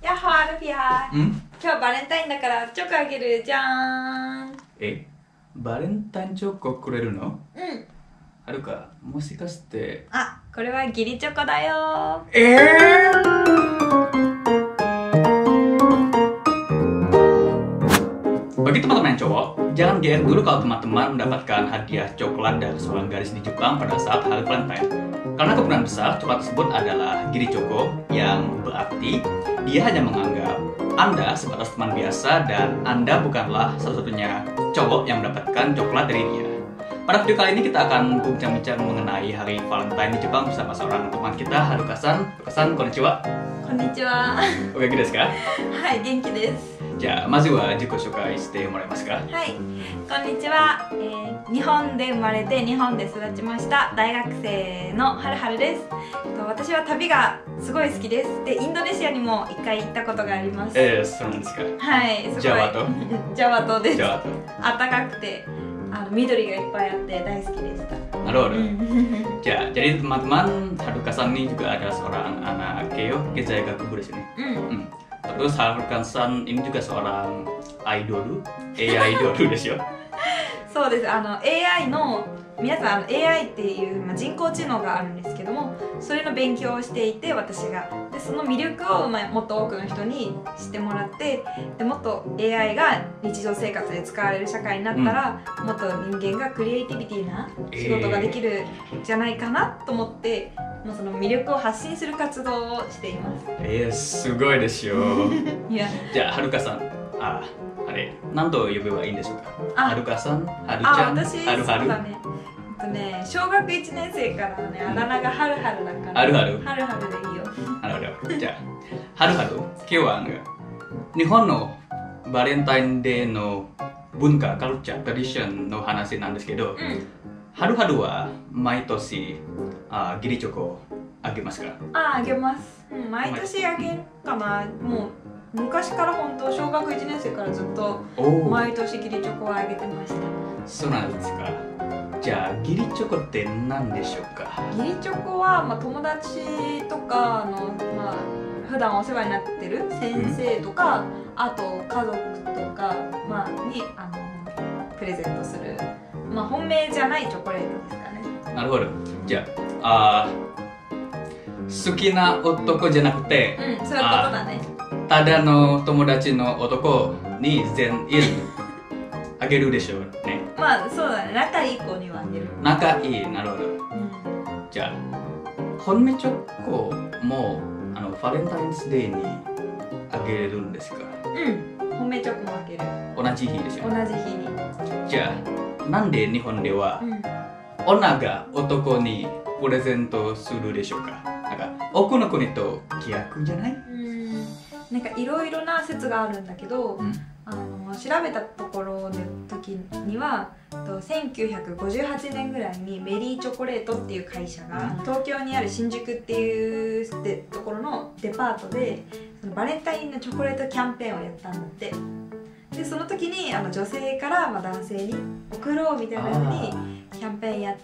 やっほー、ルフィアー。 ん今日バレンタインだからチョコあげるじゃーん。 バレンタインチョコくれるの？ うん。 はるか、もしかして。 あ、これは義理チョコだよ Bagi teman-teman yang cowok, jangan GR dulu kalau teman-teman mendapatkan hadiah coklat dari seorang gadis di Jepang pada saat hari Valentine. Karena kemungkinan besar coklat tersebut adalah giri choko yang berarti dia hanya menganggap Anda sebatas teman biasa dan Anda bukanlah satu-satunya cowok yang mendapatkan coklat dari dia. Pada video kali ini kita akan bincang-bincang mengenai hari Valentine di Jepang bersama seorang teman kita, Haruka-san. Haruka-san, konnichiwa. Konnichiwa. Oke, desu ka? Hai, genki desu. じゃあまずは自己紹介してもらえますか？ はい、こんにちは、日本で生まれて日本で育ちました大学生のはるはるです。私は旅がすごい好きです。で、インドネシアにも1回行ったことがあります。 そうなんですか？ はい、すごい。 ジャワ島？ ジャワ島です。 ジャワ島。 暖かくて緑がいっぱいあって大好きでした。 なるほど。jadi teman-teman, Haruka-san ini juga adalah seorang anak Keio Keizai Gakubu desu ne. Terus Haruka-san ini juga seorang idol, AI idol ですよ。 そうです。AI の皆さんAI っていう、人工知能があるんですけども、それの勉強をしていて、私がでその魅力を、もっと多くの人に知ってもらって、でもっと AI が日常生活で使われる社会になったら、もっと人間がクリエイティビティな仕事ができるんじゃないかなと思って、もうその魅力を発信する活動をしています。 すごいですよ。 いや、 じゃあはるかさん、あれ何と呼べばいいんでしょうか？はるかさん、はるちゃん、 私、 はるはる。 小学1年生からね、あだ名がはるはるだから。 はるはる。 はるはるでいいよ。 なるほど。じゃあ、はるはる。今日は日本のバレンタインデーの文化、カルチャー、トラディションの話なんですけど、はるはるは毎年義理チョコをあげますか？ あげます。毎年あげるかな。もう昔から本当小学1年生からずっと毎年義理チョコをあげてました。 そうなんですか。じゃあ義理チョコって何でしょうか？ 義理チョコは、友達とか普段お世話になってる先生とか、あと家族とか、にプレゼントする、本命じゃないチョコレートですかね。 なるほど。じゃあ好きな男じゃなくて、 そういうことだね。 ただの友達の男に全員あげるでしょうね。 そうだね。仲いい子にはあげる。 仲いい。なるほど。じゃあ本命チョコもバレンタインズデーにあげるんですか？ 本命チョコもあげる。 同じ日ですよね。 同じ日に。 じゃあなんで日本では女が男にプレゼントするでしょうか？なんか奥の国と逆じゃない？ なんかいろいろな説があるんだけど、調べたところの時には1958年ぐらいにメリーチョコレートっていう会社が東京にある新宿っていうところのデパートでそのバレンタインのチョコレートキャンペーンをやったんだって。でその時に女性から男性に送ろうみたいな風にキャンペーンやって、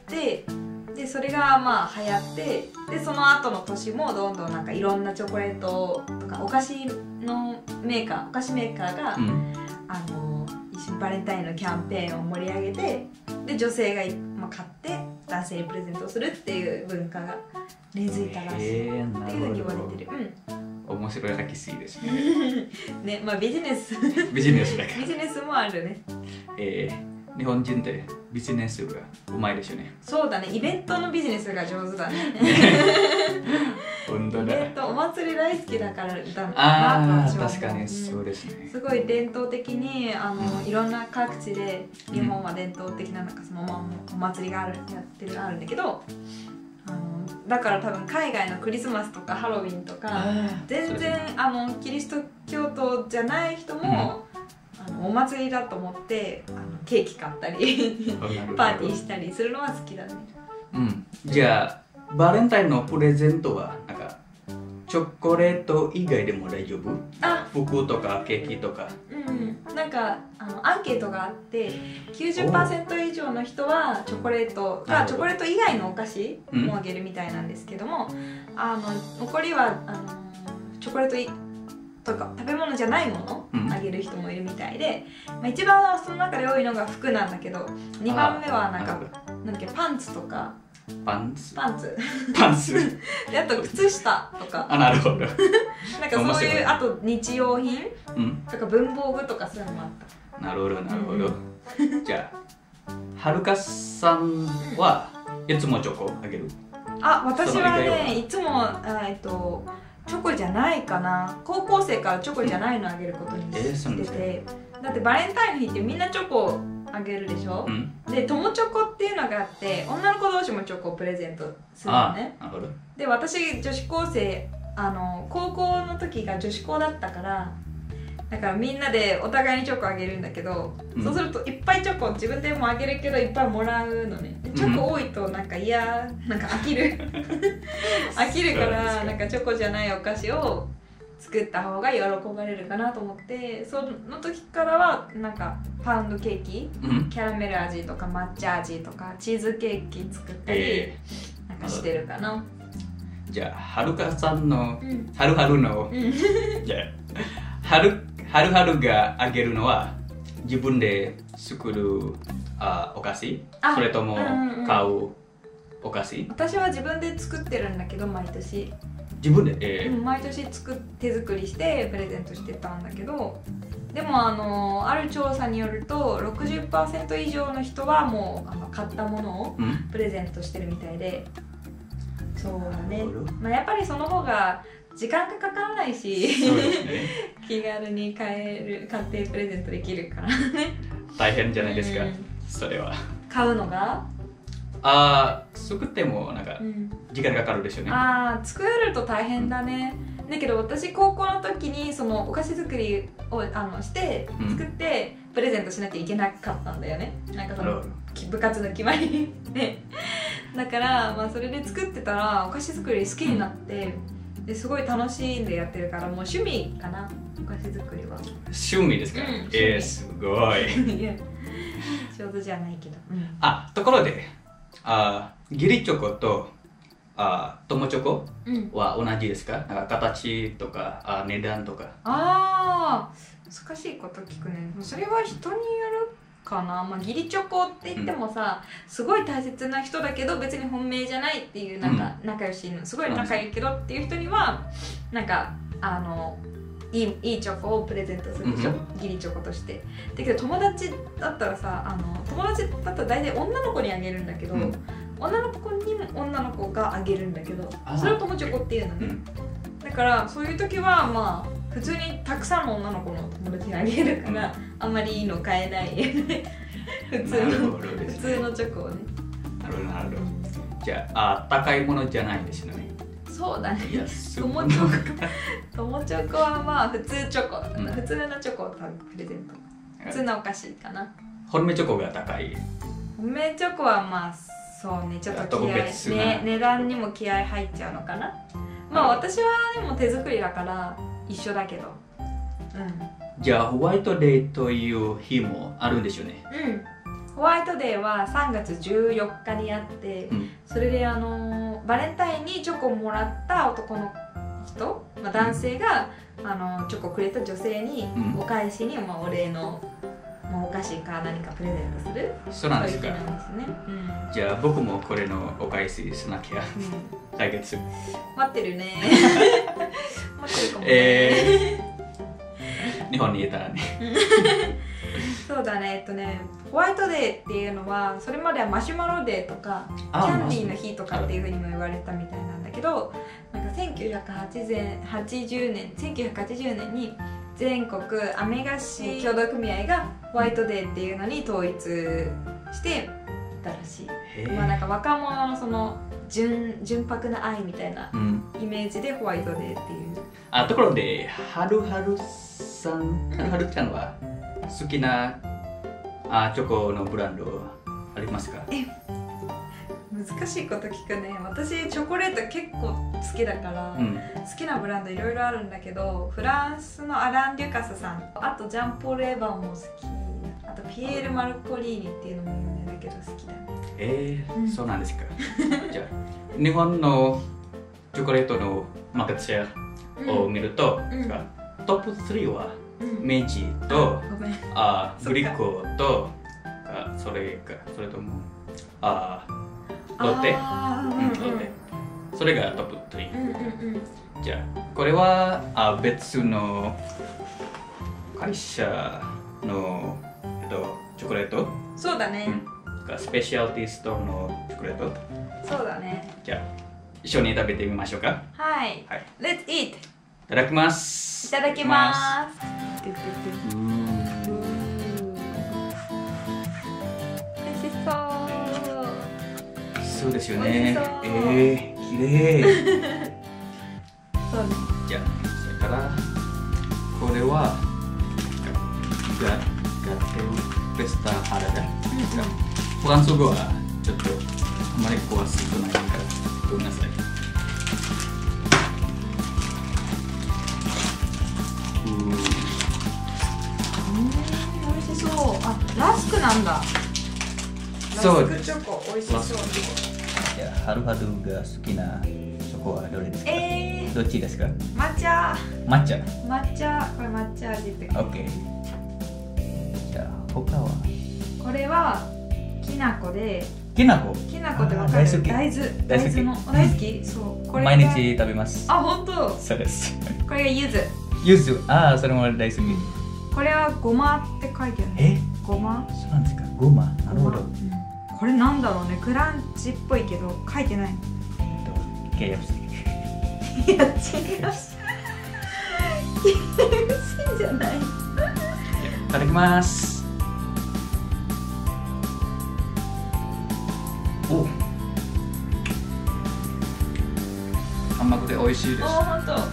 でそれが流行って、でその後の年もどんどんなんかいろんなチョコレートとかお菓子メーカーが、一緒にバレンタインのキャンペーンを盛り上げて、で女性が買って男性にプレゼントをするっていう文化が根付いたらしいっていうふうに言われてる。 面白い歴史ですね。 ね、ビジネスビジネスだから。 ビジネスもあるね。 日本人ってビジネスがうまいですよね。 そうだね、イベントのビジネスが上手だね。 本当だ。 イベント、お祭り大好きだからだな。 確かにそうですね。 すごい伝統的にいろんな各地で日本は伝統的なそのお祭りがあるんだけど、だから多分海外のクリスマスとかハロウィンとか全然キリスト教徒じゃない人もお祭りだと思ってケーキ買ったりパーティーしたりするのは好きだね。 じゃあバレンタインのプレゼントはなんかチョコレート以外でも大丈夫？服とかケーキとか。 なんかアンケートがあって 90% 以上の人はチョコレート以外のお菓子もあげるみたいなんですけども、残りはチョコレートとか食べ物じゃないものうんあげる人もいるみたいで、一番その中で多いのが服なんだけど、2番目はなんかなんだっけ、パンツとかパンツパンツで、あと靴下とかあ、なるほど。 なんかそういう、あと日用品うんとか文房具とかそういうのもあった。 なるほど、なるほど。じゃあ、はるかさんはいつもチョコあげる？ あ、私はその以外ね、いつもチョコじゃないかな。高校生からチョコじゃないのあげることにしてそうなんですか。 て、だってバレンタインの日ってみんなチョコあげるでしょ、 うん。 で、友チョコっていうのがあって、女の子同士もチョコをプレゼントするのね。 なるほど。 で、私女子高生、高校の時が女子校だったから、だからみんなでお互いにチョコあげるんだけど、 うんそうするといっぱいチョコ自分でもあげるけどいっぱいもらうのね。でチョコ多いとなんかなんか飽きる飽きるからなんかチョコじゃないお菓子を作った方が喜ばれるかなと思って、その時からはなんかパウンドケーキ、 うん。 キャラメル味とか抹茶味とかチーズケーキ作ったりなんかしてるかな。 じゃあ、はるかさんのうんはるはるの、 うんじゃあ、はるはるがあげるのは自分で作るお菓子、 あそれともうんうん買うお菓子？ 私は自分で作ってるんだけど、毎年、 自分で、 毎年手作りしてプレゼントしてたんだけど、でもある調査によると 60% 以上の人はもう買ったものをうん。 プレゼントしてるみたいで、そうだねなるほど、 やっぱりその方が時間がかからないしそうですね。 気軽に買ってプレゼントできるからね。 大変じゃないですか、 うんそれは。 買うのが、 作ってもなんかうん時間かかるでしょうね。 作ると大変だね。だけど私高校の時にそのお菓子作りをしてうん作ってプレゼントしなきゃいけなかったんだよね。なんかそのなるほ部活の決まりでだからそれで作ってたらお菓子作り好きになって、ですごい楽しんでやってるから、もう趣味かな、お菓子作りは。 趣味ですか？ 趣味すごい。 いや上手じゃないけど、 ところで、義理チョコと友チョコは同じですか？なんか形とか値段とか。 難しいこと聞くね。それは人によるかな。義理チョコって言ってもさ、すごい大切な人だけど別に本命じゃないっていう、なんか仲良しのすごい仲いいけどっていう人にはなんかいいチョコをプレゼントするでしょ、義理チョコとして。だけど友達だったらさ、友達だったら大体女の子にあげるんだけど、女の子にも女の子があげるんだけど、それを友チョコっていうのね、だからそういう時は普通にたくさんの女の子の友達にあげるから、あんまりいいの買えない普通のチョコをね。 なるほどなるほど。じゃあ高いものじゃないですよね。 そうだね。 安友チョコは普通チョコ、普通のチョコをプレゼント、普通のお菓子かな。 本命チョコが高い。 本命チョコはそうね、ちょっと気合い、値段にも気合い入っちゃうのかな。私はでも手作りだから一緒だけど。 じゃあホワイトデーという日もあるんでしょうね。 ホワイトデーは3月14日にあって、それでバレンタインにチョコをもらった男の人、男性がチョコをくれた女性にお返しにお礼のお菓子か何かプレゼントする。 そうなんですか。 そういう日なんですね。 じゃあ僕もこれのお返ししなきゃ。来月。 待ってるね。待ってるかもね。 日本にいたらね。 そうだね、ホワイトデーっていうのはそれまではマシュマロデーとかキャンディーの日とかっていうふうにも言われたみたいなんだけど、なんか1980年に全国アメ菓子協同組合がホワイトデーっていうのに統一してたらしい。なんか若者のその純白な愛みたいなイメージでホワイトデーっていう。 ところではるはるさん、はるちゃんは好きなチョコのブランドありますか？ 難しいこと聞くね。私チョコレート結構好きだから、好きなブランドいろいろあるんだけど、フランスのアラン・デュカスさん、あとジャンポール・エヴァンも好き、あとピエール・マルコリーニっていうのも有名だけど好きだね。 そうなんですか。じゃあ日本のチョコレートのマーケットシェアを見ると、 トップ3は明治とごめん。 グリコとそれともロッテ、ロッテ、それがトップ3。じゃあこれは別の会社のチョコレート。 そうだね。 スペシャリティストアのチョコレート。 そうだね。 じゃあ一緒に食べてみましょうか。 はい。 はい。 Let's eat! いただきます。 いただきます。美味しそう。 そうですよね。 美味しそう綺麗。 そうね。 じゃあそれからこれはガテオペスタハラダ。フランス語はちょっとあまり詳しくないからごめんなさい。 美味しそう。ラスクなんだ。 そうラスクチョコ美味しそう。 じゃあハルハドが好きなチョコはどれですか？どっちですか？ 抹茶。 抹茶。 抹茶。これ抹茶味って感じ。 OK。じゃあ他は？ これはきなこで。 きなこ。 きなこってわかる？大豆。大豆の大好き？そう。これ毎日食べます。 本当。 そうです。 これが柚子。 柚子。それも大好き。 これはごまって書いてある。ごま？ そうなんですか。ごま。なるほど。 これなんだろうね。クランチっぽいけど書いてない。 KFC。 いや違う。KFC じゃない。 いただきます。甘くて美味しいです。 本当。よかった。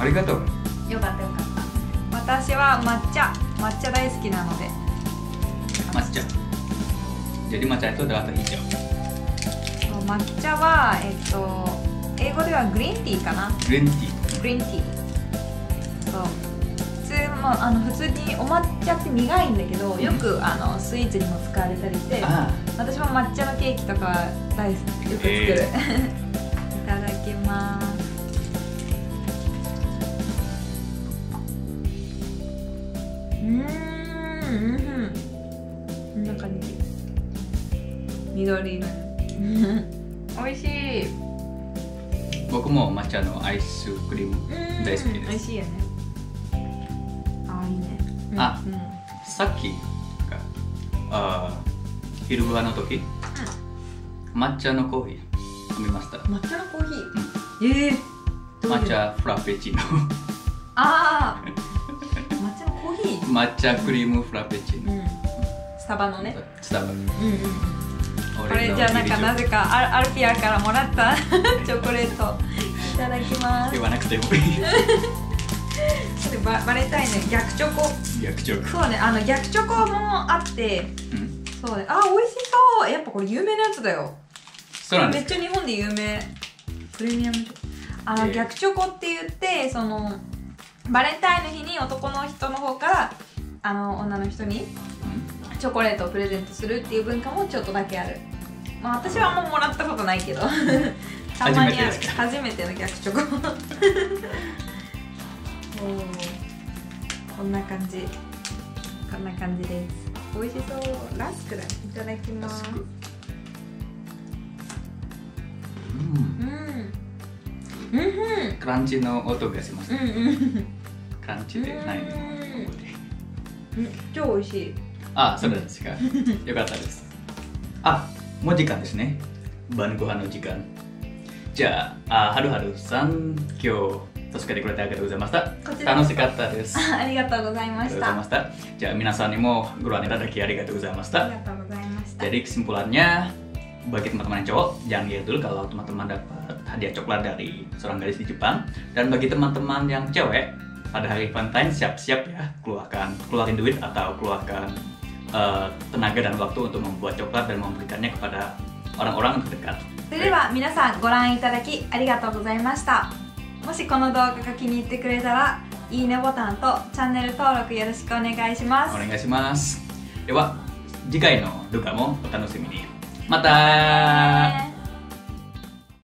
ありがとう。 よかった。私は抹茶大好きなので。 抹茶。jadi抹茶itu adalah teh hijau。 抹茶は英語ではグリーンティーかな。 グリーンティー。 そう。普通にお抹茶って苦いんだけど、よくスイーツにも使われたりして、私も抹茶のケーキとか大好き、よく作る。いただきます。こんな感じ。緑色。美味しい。 僕も抹茶のアイスクリーム大好きです。 美味しいよね。いいね。 さっき昼ご飯の時、抹茶のコーヒー飲みました。 抹茶のコーヒー？ 抹茶フラペチーノ。 抹茶のコーヒー？ 抹茶クリームフラペチーノ。 スタバのね。 スタバ。 これじゃなぜかアルピアからもらったチョコレートいただきます。 言わなくてもいい。 バレンタインの逆チョコ。そうね、逆チョコもあって、そうね、美味しそう。やっぱこれ有名なやつだよ。 そうなんです。 めっちゃ日本で有名。プレミアムチョコ。逆チョコって言って、バレンタインの日に男の人の方から女の人にチョコレートをプレゼントするっていう文化もちょっとだけある。私はあんまもらったことないけどたまにある。初めての逆チョコ。こんな感じです。美味しそう。ラスクだ。いただきます。 クランチの音がします。クランチでないの。 超美味しい。 そうですか。よかったです。もう時間ですね。晩ご飯の時間。じゃあ、はるはるさん、今日助けてくれてありがとうございました。楽しかったです。 ありがとうございました。 じゃあ、皆さんにもご覧いただきありがとうございました。Jadi kesimpulannya, bagi teman-teman yang cowok, jangan lihat dulu kalau teman-teman dapat hadiah coklat dari seorang gadis di Jepang. Dan bagi teman-teman yang cewek, pada hari Valentine siap-siap ya, keluarin duit atau keluarkan tenaga dan waktu untuk membuat coklat dan memberikannya kepada orang-orang terdekat. それでは皆さんご覧いただきありがとうございました。もしこの動画が気に入ってくれたら、いいねボタンとチャンネル登録よろしくお願いします。 お願いします。では、次回の動画もお楽しみに。またー。